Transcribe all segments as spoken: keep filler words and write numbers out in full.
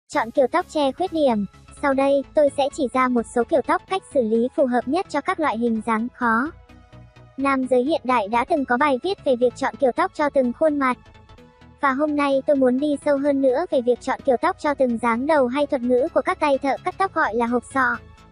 Chọn kiểu tóc che khuyết điểm. Sau đây, tôi sẽ chỉ ra một số kiểu tóc cách xử lý phù hợp nhất cho các loại hình dáng khó. Nam giới hiện đại đã từng có bài viết về việc chọn kiểu tóc cho từng khuôn mặt. Và hôm nay tôi muốn đi sâu hơn nữa về việc chọn kiểu tóc cho từng dáng đầu hay thuật ngữ của các tay thợ cắt tóc gọi là hộp sọ.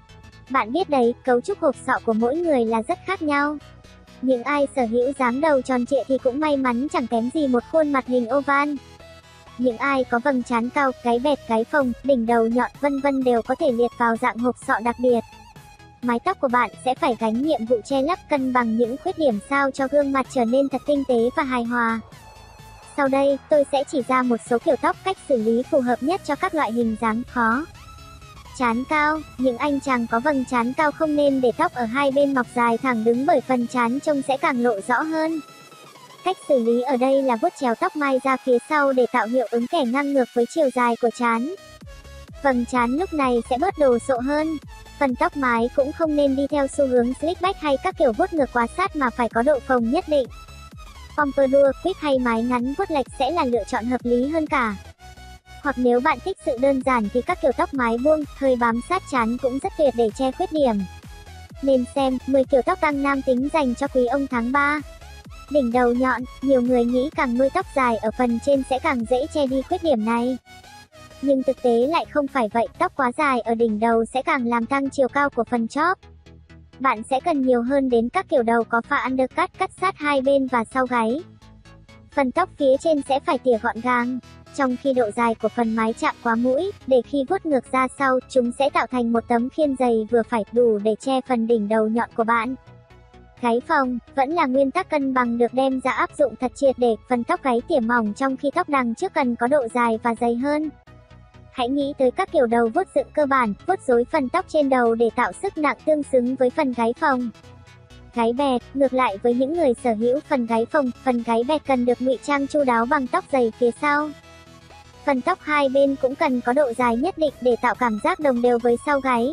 Bạn biết đấy, cấu trúc hộp sọ của mỗi người là rất khác nhau. Những ai sở hữu dáng đầu tròn trịa thì cũng may mắn chẳng kém gì một khuôn mặt hình oval. Những ai có vầng trán cao, gáy bẹt, gáy phồng, đỉnh đầu nhọn vân vân đều có thể liệt vào dạng hộp sọ đặc biệt. Mái tóc của bạn sẽ phải gánh nhiệm vụ che lấp cân bằng những khuyết điểm sao cho gương mặt trở nên thật tinh tế và hài hòa. Sau đây, tôi sẽ chỉ ra một số kiểu tóc cách xử lý phù hợp nhất cho các loại hình dáng khó. Trán cao. Những anh chàng có vầng trán cao không nên để tóc ở hai bên mọc dài thẳng đứng bởi phần trán trông sẽ càng lộ rõ hơn. Cách xử lý ở đây là vuốt chéo tóc mai ra phía sau để tạo hiệu ứng kẻ ngang ngược với chiều dài của trán. Vầng trán lúc này sẽ bớt đồ sộ hơn. Phần tóc mái cũng không nên đi theo xu hướng slick back hay các kiểu vuốt ngược quá sát mà phải có độ phồng nhất định. Pompadour, quýt hay mái ngắn vuốt lệch sẽ là lựa chọn hợp lý hơn cả. Hoặc nếu bạn thích sự đơn giản thì các kiểu tóc mái buông, hơi bám sát trán cũng rất tuyệt để che khuyết điểm. Nên xem mười kiểu tóc tăng nam tính dành cho quý ông tháng ba. Đỉnh đầu nhọn, nhiều người nghĩ càng nuôi tóc dài ở phần trên sẽ càng dễ che đi khuyết điểm này. Nhưng thực tế lại không phải vậy, tóc quá dài ở đỉnh đầu sẽ càng làm tăng chiều cao của phần chóp. Bạn sẽ cần nhiều hơn đến các kiểu đầu có pha undercut cắt sát hai bên và sau gáy. Phần tóc phía trên sẽ phải tỉa gọn gàng, trong khi độ dài của phần mái chạm quá mũi, để khi vuốt ngược ra sau, chúng sẽ tạo thành một tấm khiên dày vừa phải đủ để che phần đỉnh đầu nhọn của bạn. Gáy phồng, vẫn là nguyên tắc cân bằng được đem ra áp dụng thật triệt để, phần tóc gáy tỉa mỏng trong khi tóc đằng trước cần có độ dài và dày hơn. Hãy nghĩ tới các kiểu đầu vuốt dựng cơ bản, vuốt rối phần tóc trên đầu để tạo sức nặng tương xứng với phần gáy phồng. Gáy bẹt, ngược lại với những người sở hữu phần gáy phồng, phần gáy bẹt cần được ngụy trang chu đáo bằng tóc dày phía sau. Phần tóc hai bên cũng cần có độ dài nhất định để tạo cảm giác đồng đều với sau gáy.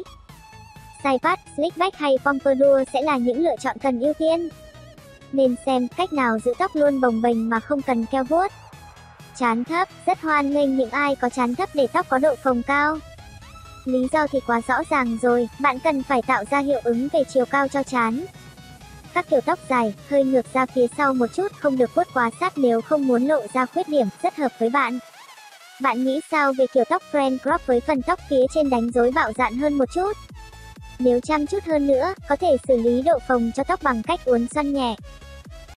Side part, slick back hay pompadour sẽ là những lựa chọn cần ưu tiên. Nên xem cách nào giữ tóc luôn bồng bềnh mà không cần keo vuốt. Trán thấp, rất hoan nghênh những ai có trán thấp để tóc có độ phồng cao. Lý do thì quá rõ ràng rồi, bạn cần phải tạo ra hiệu ứng về chiều cao cho trán. Các kiểu tóc dài, hơi ngược ra phía sau một chút, không được vuốt quá sát nếu không muốn lộ ra khuyết điểm, rất hợp với bạn. Bạn nghĩ sao về kiểu tóc French crop với phần tóc phía trên đánh rối bạo dạn hơn một chút? Nếu chăm chút hơn nữa, có thể xử lý độ phồng cho tóc bằng cách uốn xoăn nhẹ.